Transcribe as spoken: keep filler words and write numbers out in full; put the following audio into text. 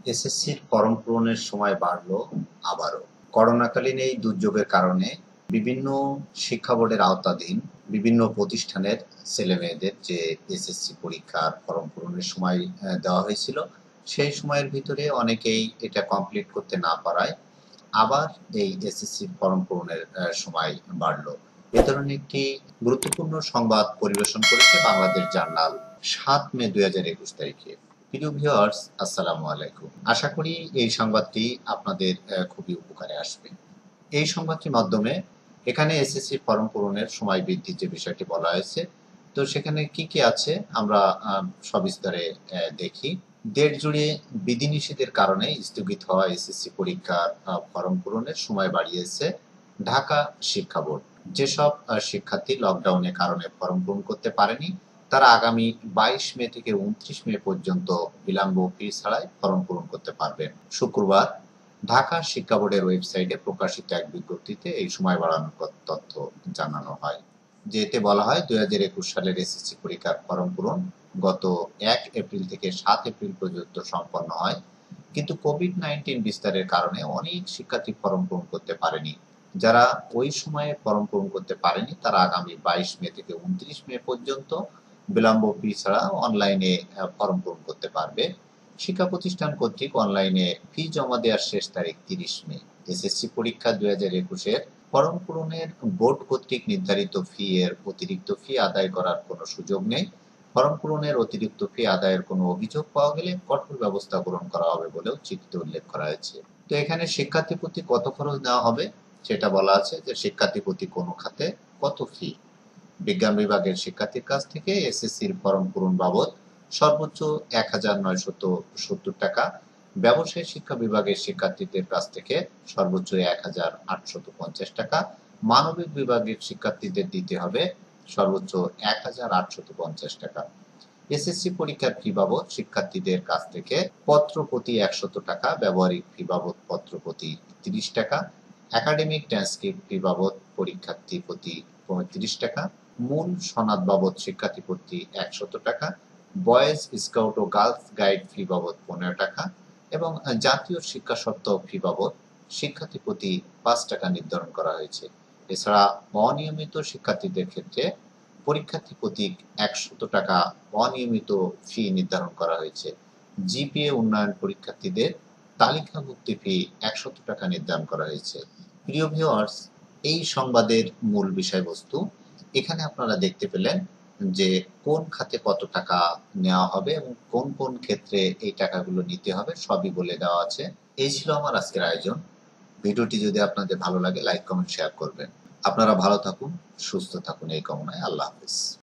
এসএসসির ফরম পূরণের সময় বাড়ল আবারও। করোনাকালীন এই দুর্যোগের কারণে বিভিন্ন শিক্ষা বোর্ডের আওতাধীন বিভিন্ন প্রতিষ্ঠানের ছেলেমেয়েদের যে এসএসসি পরীক্ষার ফরম পূরণের সময় আহ, দেওয়া হয়েছিল, সেই সময়ের ভিতরে অনেকেই এটা কমপ্লিট করতে না পারায় আবার এই এসএসসি ফরম পূরণের আহ, সময় বাড়ল। এ ধরনের একটি গুরুত্বপূর্ণ সংবাদ পরিবেশন করেছে বাংলাদেশ জার্নাল সাত মে দুই হাজার একুশ তারিখে। প্রিয় ভিউয়ার্স, আসসালামু আলাইকুম। আশা করি এই সংবাদটি আপনাদের আহ, খুবই উপকারে আসবে। এই সংবাদটির মাধ্যমে এখানে এসএসসি ফর্ম পূরণের সময় বৃদ্ধির যে বিষয়টি বলা হয়েছে, তো সেখানে কি কি আছে আমরা আহ, সবিস্তারে আহ, দেখি। দেড় জুড়ে বিধিনিষেধের কারণে স্থগিত হওয়া এসএসসি পরীক্ষার আহ, ফর্ম পূরণের সময় বাড়িয়েছে ঢাকা শিক্ষা বোর্ড। যেসব আহ, শিক্ষার্থী লকডাউনের কারণে ফর্ম পূরণ করতে পারেনি, তারা আগামী বাইশ মে থেকে উনত্রিশ মে পর্যন্ত বিলম্ব ফি ছাড়াই ফর্ম পূরণ করতে পারবেন। শুক্রবার ঢাকা শিক্ষা বোর্ডের ওয়েবসাইটে প্রকাশিত এক বিজ্ঞপ্তিতে এই সময় বাড়ানোর তথ্য জানানো হয়। যে এতে বলা হয়, দুই হাজার একুশ সালের এসএসসি পরীক্ষার ফর্ম পূরণ গত এক এপ্রিল থেকে সাত এপ্রিল পর্যন্ত সম্পন্ন হয়, কিন্তু কোভিড নাইন্টিন বিস্তারের কারণে অনেক শিক্ষার্থী ফর্ম পূরণ করতে পারেনি। যারা ওই সময়ে ফর্ম পূরণ করতে পারেনি, তারা আগামী বাইশ মে থেকে উনত্রিশ মে পর্যন্ত বিলম্ব ফি ছাড়া অনলাইনে ফর্ম পূরণ করতে পারবে। শিক্ষা প্রতিষ্ঠান কর্তৃক অনলাইনে ফি জমা দেওয়ার শেষ তারিখ তিরিশ মে। এসএসসি পরীক্ষা দুই হাজার একুশের ফর্ম পূরণের বোর্ড কর্তৃক নির্ধারিত ফি এর অতিরিক্ত ফি আদায় করার কোনো সুযোগ নেই। ফর্ম পূরণের অতিরিক্ত ফি আদায়ের কোনো অভিযোগ পাওয়া গেলে কঠোর ব্যবস্থা গ্রহণ করা হবে বলেও চিঠিতে উল্লেখ করা হয়েছে। তো এখানে শিক্ষার্থী প্রতি কত খরচ নেওয়া হবে সেটা বলা আছে, যে শিক্ষার্থী প্রতি কোন খাতে কত ফি। বিজ্ঞান বিভাগের শিক্ষার্থীর কাছ থেকে এসএসসির ফর্ম পূরণ বাবদ সর্বোচ্চ এক হাজার নয়শত সত্তর টাকা, ব্যবসায় শিক্ষা বিভাগের শিক্ষার্থীদের কাছ থেকে সর্বোচ্চ এক হাজার আটশত পঞ্চাশ টাকা, মানবিক বিভাগের শিক্ষার্থীদের দিতে হবে সর্বোচ্চ এক হাজার আটশত পঞ্চাশ টাকা। এসএসসি পরীক্ষার ফি বাবদ শিক্ষার্থীদের কাছ থেকে পত্র প্রতি একশত টাকা, ব্যবহারিক ফি বাবদ পত্র প্রতি তিরিশ টাকা, একাডেমিক ট্রান্সক্রিপ্ট ফি বাবদ পরীক্ষার্থী প্রতি পঁয়ত্রিশ টাকা, মূল সনদ বাবদ শিক্ষার্থী প্রতি একশত টাকা, বয়েজ স্কাউট ও গার্লস গাইড ফি বাবদ পনেরো টাকা এবং জাতীয় শিক্ষা সপ্তাহ ফি বাবদ শিক্ষার্থী প্রতি পাঁচ টাকা নির্ধারণ করা হয়েছে। এছাড়া অনিয়মিত শিক্ষার্থীদের ক্ষেত্রে পরীক্ষার্থী প্রতি একশত টাকা অনিয়মিত ফি নির্ধারণ করা হয়েছে। জিপিএ উন্নয়ন পরীক্ষার্থীদের তালিকাভুক্তি ফি একশত টাকা নির্ধারণ করা হয়েছে। প্রিয় ভিউয়ার্স, এই সংবাদের মূল বিষয়বস্তু এখানে আপনারা দেখতে পেলেন যে কোন খাতে কত টাকা নেওয়া হবে এবং কোন কোন ক্ষেত্রে এই টাকাগুলো নিতে হবে, সবই বলে দেওয়া আছে। এই ছিল আমার আজকের আয়োজন। ভিডিওটি যদি আপনাদের ভালো লাগে, লাইক কমেন্ট শেয়ার করবেন। আপনারা ভালো থাকুন, সুস্থ থাকুন, এই কামনায়। আল্লাহ হাফিজ।